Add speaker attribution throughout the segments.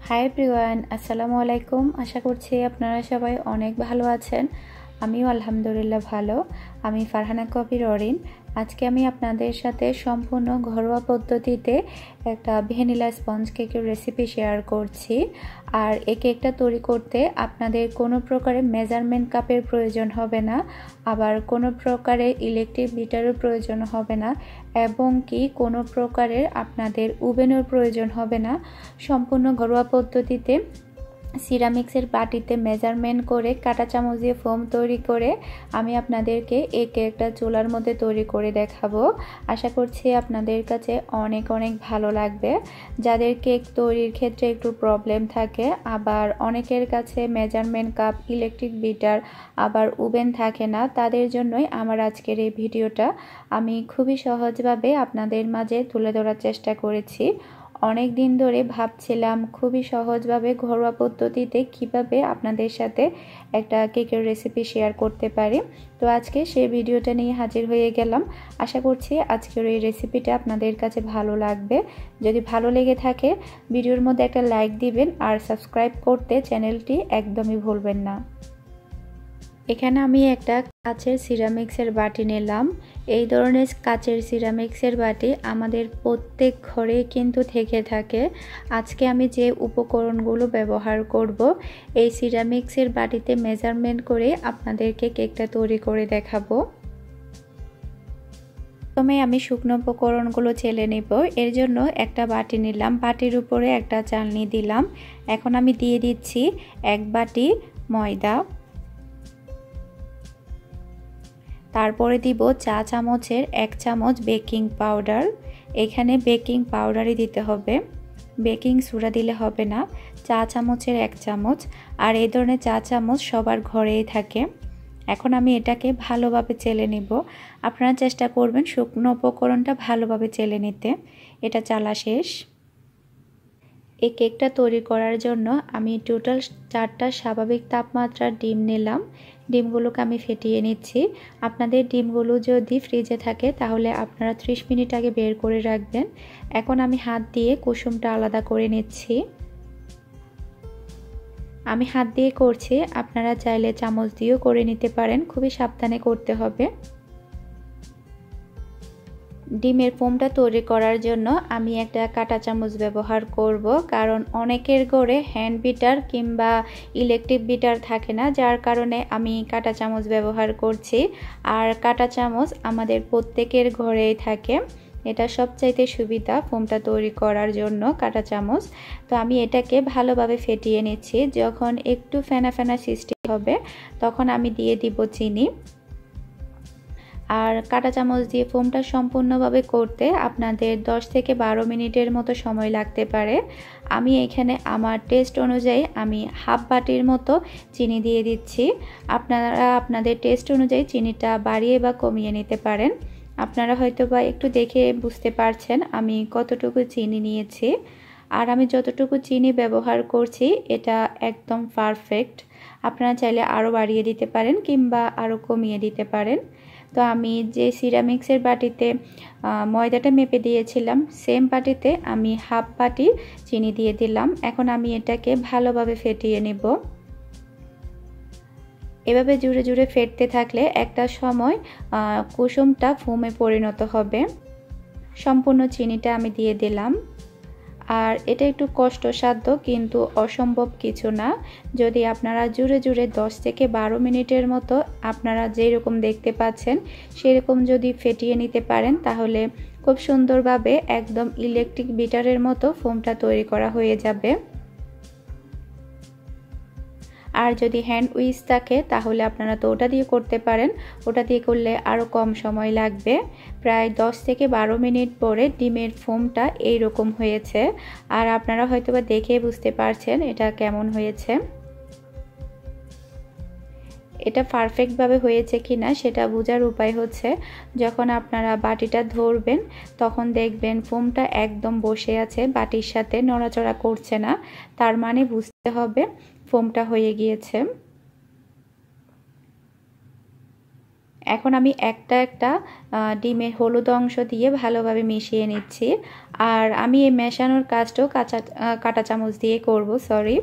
Speaker 1: Hi everyone, আসসালামু আলাইকুম। আশা করছি আপনারা সবাই অনেক ভালো আছেন। আমিও আলহামদুলিল্লাহ ভালো। আমি ফারহানা কবির অরিন। আজকে আমি আপনাদের সাথে সম্পূর্ণ ঘরোয়া পদ্ধতিতে একটা ভ্যানিলা স্পঞ্জ কেকের রেসিপি শেয়ার করছি। আর এই কেকটা তৈরি করতে আপনাদের কোনো প্রকারের মেজারমেন্ট কাপের প্রয়োজন হবে না, আবার কোনো প্রকারের ইলেকট্রিক বিটারের প্রয়োজন হবে না, এবং কি কোনো প্রকারের আপনাদের ওভেনের প্রয়োজন হবে না। সম্পূর্ণ ঘরোয়া পদ্ধতিতে সিরামিক্সের বাটিতে মেজারমেন্ট করে কাঁটা চামচ দিয়ে ফোম তৈরি করে আমি আপনাদেরকে এই কেকটা চুলার মধ্যে তৈরি করে দেখাবো। আশা করছি আপনাদের কাছে অনেক অনেক ভালো লাগবে। যাদের কেক তৈরির ক্ষেত্রে একটু প্রবলেম থাকে, আবার অনেকের কাছে মেজারমেন্ট কাপ, ইলেকট্রিক বিটার, আবার ওভেন থাকে না, তাদের জন্যই আমার আজকের এই ভিডিওটা। আমি খুবই সহজভাবে আপনাদের মাঝে তুলে ধরার চেষ্টা করেছি। অনেক দিন ধরে ভাবছিলাম খুবই সহজভাবে ঘরোয়া পদ্ধতিতে কিভাবে আপনাদের সাথে একটা কেকের রেসিপি শেয়ার করতে পারি। তো আজকে সেই ভিডিওটা নিয়ে হাজির হয়ে গেলাম। আশা করছি আজকের এই রেসিপিটা আপনাদের কাছে ভালো লাগবে। যদি ভালো লেগে থাকে ভিডিওর মধ্যে একটা লাইক দিবেন, আর সাবস্ক্রাইব করতে চ্যানেলটি একদমই ভুলবেন না। এখানে আমি একটা কাচের সিরামিক্সের বাটি নিলাম। এই ধরনের কাচের সিরামিক্সের বাটি আমাদের প্রত্যেক ঘরে কিন্তু থেকে থাকে। আজকে আমি যে উপকরণগুলো ব্যবহার করব, এই সিরামিক্সের বাটিতে মেজারমেন্ট করে আপনাদেরকে কেকটা তৈরি করে দেখাবো। প্রথমে আমি শুকনো উপকরণগুলো চেলে নেব। এর জন্য একটা বাটি নিলাম, বাটির উপরে একটা চালনি দিলাম। এখন আমি দিয়ে দিচ্ছি 1 বাটি ময়দা, তারপরে দিব চা চামচের 1 চামচ বেকিং পাউডার। এখানে বেকিং পাউডারই দিতে হবে, বেকিং সোডা দিলে হবে না। চা চামচের 1 চামচ, আর এই ধরনের চা চামচ সবার ঘরেই থাকে। এখন আমি এটাকে ভালোভাবে চেলে নিব। আপনারা চেষ্টা করবেন শুকনো উপকরণটা ভালোভাবে চেলে নিতে। এটা চালা শেষ। এই কেকটা তৈরি করার জন্য আমি টোটাল 4টা স্বাভাবিক তাপমাত্রার ডিম নিলাম। ডিমগুলোকে আমি ফেটিয়ে নিচ্ছি। আপনাদের ডিমগুলো যদি ফ্রিজে থাকে তাহলে আপনারা 30 মিনিট আগে বের করে রাখবেন। এখন আমি হাত দিয়ে কুসুমটা আলাদা করে নিচ্ছি। আমি হাত দিয়ে করছি, আপনারা চাইলে চামচ দিয়েও করে নিতে পারেন। খুবই সাবধানে করতে হবে। ডিমের ফোমটা তৈরি করার জন্য আমি একটা কাঁটা চামচ ব্যবহার করব, কারণ অনেকের ঘরে হ্যান্ড বিটার কিংবা ইলেকট্রিক বিটার থাকে না, যার কারণে আমি কাঁটা চামচ ব্যবহার করছি। আর কাঁটা চামচ আমাদের প্রত্যেকের ঘরেই থাকে। এটা সবচাইতে সুবিধা ফোমটা তৈরি করার জন্য কাঁটা চামচ। তো আমি এটাকে ভালোভাবে ফেটিয়ে নিচ্ছি। যখন একটু ফেনা ফেনা সৃষ্টি হবে তখন আমি দিয়ে দিব চিনি। আর কাঁটা চামচ দিয়ে ফোমটা সম্পূর্ণভাবে করতে আপনাদের 10 থেকে 12 মিনিটের মতো সময় লাগতে পারে। আমি এখানে আমার টেস্ট অনুযায়ী আমি হাফ বাটির মতো চিনি দিয়ে দিচ্ছি। আপনারা আপনাদের টেস্ট অনুযায়ী চিনিটা বাড়িয়ে বা কমিয়ে নিতে পারেন। আপনারা হয়তো বা একটু দেখে বুঝতে পারছেন আমি কতটুকু চিনি নিয়েছি। আর আমি যতটুকু চিনি ব্যবহার করছি এটা একদম পারফেক্ট। আপনারা চাইলে আরও বাড়িয়ে দিতে পারেন কিংবা আরও কমিয়ে দিতে পারেন। তো আমি যে সিরামিক্সের বাটিতে ময়দাটা মেপে দিয়েছিলাম, সেম বাটিতে আমি হাফ বাটি চিনি দিয়ে দিলাম। এখন আমি এটাকে ভালোভাবে ফেটিয়ে নেব। এভাবে জুড়ে জুড়ে ফেটতে থাকলে একটা সময় কুসুমটা ফোমে পরিণত হবে। সম্পূর্ণ চিনিটা আমি দিয়ে দিলাম। আর এটা একটু কষ্টসাধ্য কিন্তু অসম্ভব কিছু না। যদি আপনারা জুড়ে জুড়ে 10 থেকে 12 মিনিটের মতো আপনারা যেরকম দেখতে পাচ্ছেন সেরকম যদি ফেটিয়ে নিতে পারেন তাহলে খুব সুন্দরভাবে একদম ইলেকট্রিক বিটারের মতো ফোমটা তৈরি করা হয়ে যাবে। আর যদি হ্যান্ড উইচ থাকে তাহলে আপনারা তো ওটা দিয়ে করতে পারেন। ওটা দিয়ে করলে আরও কম সময় লাগবে। প্রায় 10 থেকে 12 মিনিট পরে ডিমের ফোমটা এইরকম হয়েছে। আর আপনারা হয়তোবা দেখে বুঝতে পারছেন এটা কেমন হয়েছে। এটা পারফেক্টভাবে হয়েছে কিনা সেটা বোঝার উপায় হচ্ছে যখন আপনারা বাটিটা ধরবেন তখন দেখবেন ফোমটা একদম বসে আছে, বাটির সাথে নড়াচড়া করছে না। তার মানে বুঝতে হবে ফোমটা হয়ে গিয়েছে। এখন আমি একটা একটা ডিমের হলুদ অংশ দিয়ে ভালোভাবে মিশিয়ে নিচ্ছি। আর আমি এই মেশানোর কাজটাও কাঁটা চামচ দিয়ে করব, সরি,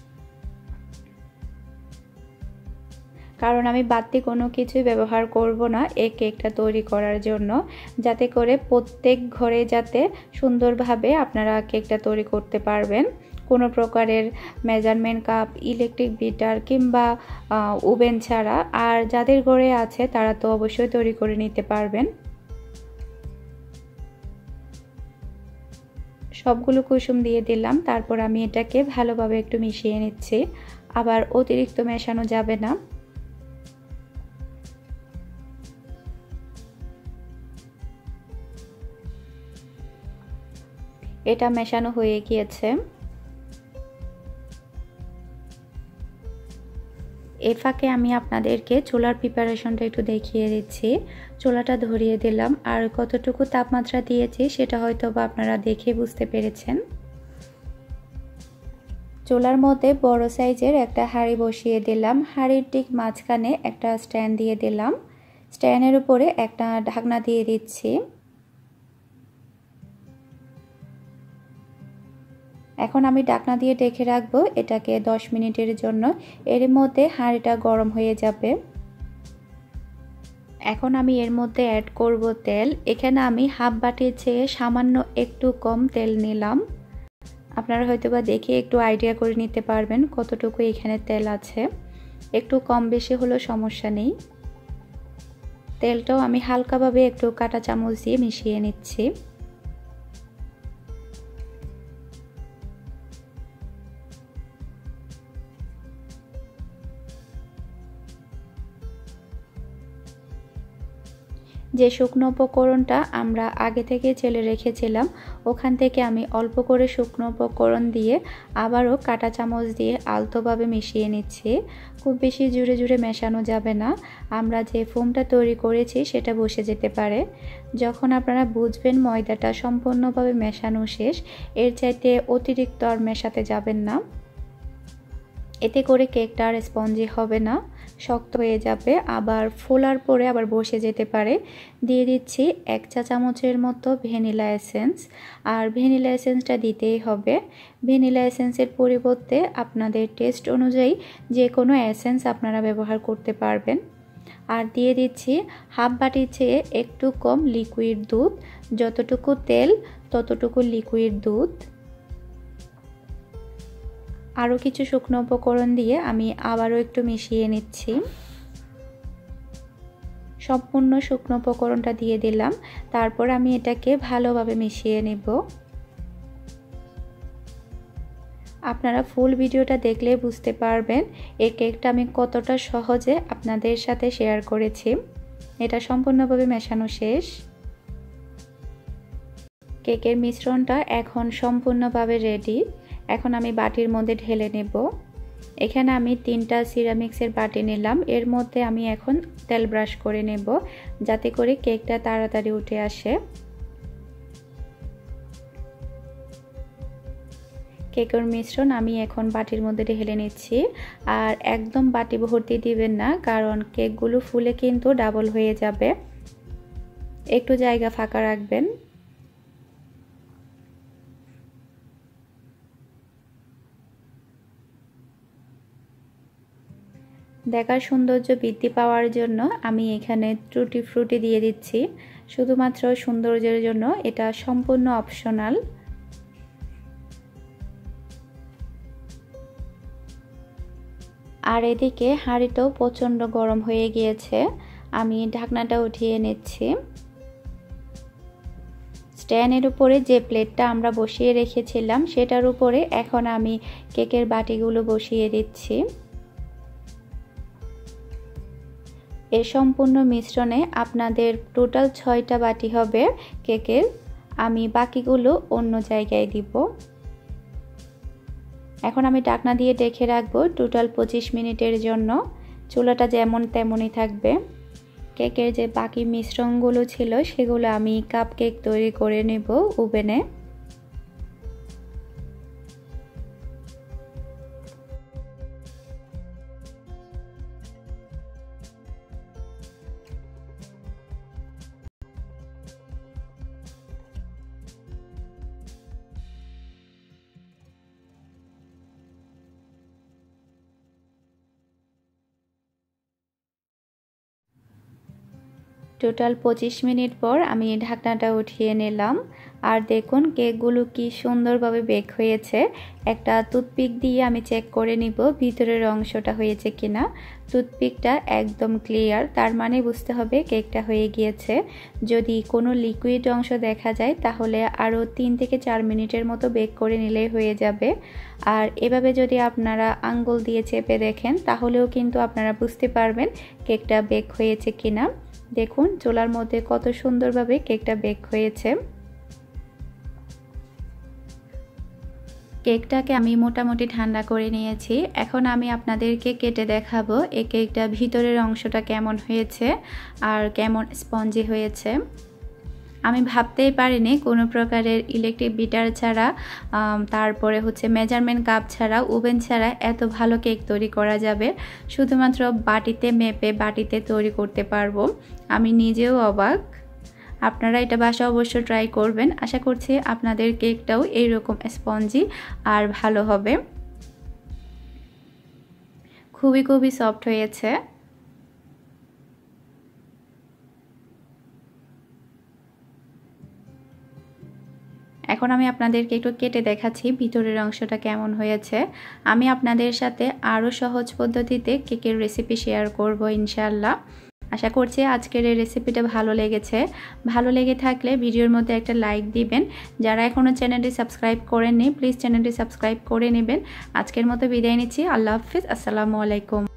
Speaker 1: কারণ আমি বাড়তি কোনো কিছুই ব্যবহার করব না এই কেকটা তৈরি করার জন্য, যাতে করে প্রত্যেক ঘরে যাতে সুন্দরভাবে আপনারা কেকটা তৈরি করতে পারবেন। কোনো প্রকারের মেজারমেন্ট কাপ, ইলেকট্রিক বিটার কিংবা ওভেন ছাড়া। আর যাদের ঘরে আছে তারা তো অবশ্যই তৈরি করে নিতে পারবেন। সবগুলো কুসুম দিয়ে দিলাম, তারপর আমি এটাকে ভালোভাবে একটু মিশিয়ে নিচ্ছি। আবার অতিরিক্ত মেশানো যাবে না। এটা মেশানো হয়ে গিয়েছে। এ ফাঁকে আমি আপনাদেরকে চুলার প্রিপারেশনটা একটু দেখিয়ে দিচ্ছি। চুলাটা ধরিয়ে দিলাম, আর কতটুকু তাপমাত্রা দিয়েছি সেটা হয়তো বা আপনারা দেখে বুঝতে পেরেছেন। চুলার মধ্যে বড় সাইজের একটা হাঁড়ি বসিয়ে দিলাম। হাঁড়ির ঠিক মাঝখানে একটা স্ট্যান্ড দিয়ে দিলাম। স্ট্যান্ডের উপরে একটা ঢাকনা দিয়ে দিচ্ছি। এখন আমি ঢাকনা দিয়ে ঢেকে রাখবো এটাকে 10 মিনিটের জন্য। এর মধ্যে হাঁড়িটা গরম হয়ে যাবে। এখন আমি এর মধ্যে অ্যাড করব তেল। এখানে আমি হাফ বাটির চেয়ে সামান্য একটু কম তেল নিলাম। আপনারা হয়তোবা দেখে একটু আইডিয়া করে নিতে পারবেন কতটুকু এখানে তেল আছে। একটু কম বেশি হলেও সমস্যা নেই। তেলটাও আমি হালকাভাবে একটু কাঁটা চামচ দিয়ে মিশিয়ে নিচ্ছি। যে শুকনো উপকরণটা আমরা আগে থেকে চেলে রেখেছিলাম, ওখান থেকে আমি অল্প করে শুকনো উপকরণ দিয়ে আবারও কাঁটা চামচ দিয়ে আলতোভাবে মিশিয়ে নিচ্ছি। খুব বেশি জুড়ে জুড়ে মেশানো যাবে না, আমরা যে ফোমটা তৈরি করেছি সেটা বসে যেতে পারে। যখন আপনারা বুঝবেন ময়দাটা সম্পূর্ণভাবে মেশানো শেষ, এর চাইতে অতিরিক্ত আর মেশাতে যাবেন না। এতে করে কেকটা আর স্পঞ্জি হবে না, শক্ত হয়ে যাবে, আবার ফোলার পরে আবার বসে যেতে পারে। দিয়ে দিচ্ছি 1 চা চামচের মতো ভ্যানিলা এসেন্স। আর ভ্যানিলা এসেন্সটা দিতেই হবে। ভ্যানিলা এসেন্সের পরিবর্তে আপনাদের টেস্ট অনুযায়ী যে কোনো এসেন্স আপনারা ব্যবহার করতে পারবেন। আর দিয়ে দিচ্ছি হাফ বাটির চেয়ে একটু কম লিকুইড দুধ। যতটুকু তেল ততটুকু লিকুইড দুধ। আরও কিছু শুকনো উপকরণ দিয়ে আমি আবারও একটু মিশিয়ে নিচ্ছি। সম্পূর্ণ শুকনো উপকরণটা দিয়ে দিলাম, তারপর আমি এটাকে ভালোভাবে মিশিয়ে নেব। আপনারা ফুল ভিডিওটা দেখলে বুঝতে পারবেন এই কেকটা আমি কতটা সহজে আপনাদের সাথে শেয়ার করেছি। এটা সম্পূর্ণভাবে মেশানো শেষ। কেকের মিশ্রণটা এখন সম্পূর্ণভাবে রেডি। এখন আমি বাটির মধ্যে ঢেলে নেব। এখানে আমি 3টা সিরামিক্সের বাটি নিলাম। এর মধ্যে আমি এখন তেল ব্রাশ করে নেব, যাতে করে কেকটা তাড়াতাড়ি উঠে আসে। কেকের মিশ্রণ আমি এখন বাটির মধ্যে ঢেলে নিচ্ছি। আর একদম বাটি ভর্তি দিবেন না, কারণ কেকগুলো ফুলে কিন্তু ডাবল হয়ে যাবে। একটু জায়গা ফাঁকা রাখবেন। দেখার সৌন্দর্য বৃদ্ধি পাওয়ার জন্য আমি এখানে টুটি ফ্রুটি দিয়ে দিচ্ছি, শুধুমাত্র সৌন্দর্যের জন্য। এটা সম্পূর্ণ অপশনাল। আর এদিকে হাঁড়িটাও প্রচণ্ড গরম হয়ে গিয়েছে। আমি ঢাকনাটা উঠিয়ে নিচ্ছি। স্ট্যান্ডের উপরে যে প্লেটটা আমরা বসিয়ে রেখেছিলাম সেটার উপরে এখন আমি কেকের বাটিগুলো বসিয়ে দিচ্ছি। এই সম্পূর্ণ মিশ্রণে আপনাদের টোটাল 6টা বাটি হবে কেকের। আমি বাকিগুলো অন্য জায়গায় দিব। এখন আমি ঢাকনা দিয়ে ঢেকে রাখবো টোটাল 25 মিনিটের জন্য। চুলাটা যেমন তেমনই থাকবে। কেকের যে বাকি মিশ্রণগুলো ছিল সেগুলো আমি কাপ কেক তৈরি করে নেব ওভেনে। টোটাল 25 মিনিট পর আমি ঢাকনাটা উঠিয়ে নিলাম। আর দেখুন কেকগুলো কি সুন্দরভাবে বেক হয়েছে। একটা টুথপিক দিয়ে আমি চেক করে নিব ভিতরের অংশটা হয়েছে কিনা। টুথপিকটা একদম ক্লিয়ার, তার মানে বুঝতে হবে কেকটা হয়ে গিয়েছে। যদি কোনো লিকুইড অংশ দেখা যায় তাহলে আরও 3 থেকে 4 মিনিটের মতো বেক করে নিলেই হয়ে যাবে। আর এভাবে যদি আপনারা আঙ্গুল দিয়ে চেপে দেখেন তাহলেও কিন্তু আপনারা বুঝতে পারবেন কেকটা বেক হয়েছে কিনা। দেখুন চুলার মধ্যে কত সুন্দরভাবে কেকটা বেক হয়েছে। কেকটাকে আমি মোটামুটি ঠান্ডা করে নিয়েছি। এখন আমি আপনাদেরকে কেটে দেখাবো এই কেকটা ভিতরের অংশটা কেমন হয়েছে আর কেমন স্পঞ্জি হয়েছে। আমি ভাবতেই পারিনি কোনো প্রকারের ইলেকট্রিক বিটার ছাড়া, তারপরে হচ্ছে মেজারমেন্ট কাপ ছাড়া, ওভেন ছাড়া এত ভালো কেক তৈরি করা যাবে। শুধুমাত্র বাটিতে মেপে বাটিতে তৈরি করতে পারবো। আমি নিজেও অবাক। আপনারা এটা বাসায় অবশ্য ট্রাই করবেন। আশা করছি আপনাদের কেকটাও এইরকম স্পঞ্জি আর ভালো হবে। খুবই সফট হয়েছে। এখন আমি আপনাদেরকে একটু কেটে দেখাচ্ছি ভিতরের অংশটা কেমন হয়েছে। আমি আপনাদের সাথে আরও সহজ পদ্ধতিতে কেকের রেসিপি শেয়ার করব ইনশাআল্লাহ। আশা করছি আজকের এই রেসিপিটা ভালো লেগেছে। ভালো লেগে থাকলে ভিডিওর মধ্যে একটা লাইক দিবেন। যারা এখনও চ্যানেলটি সাবস্ক্রাইব করেননি প্লিজ চ্যানেলটি সাবস্ক্রাইব করে নেবেন। আজকের মতো বিদায় নিচ্ছি। আল্লাহ হাফিজ। আসসালামু আলাইকুম।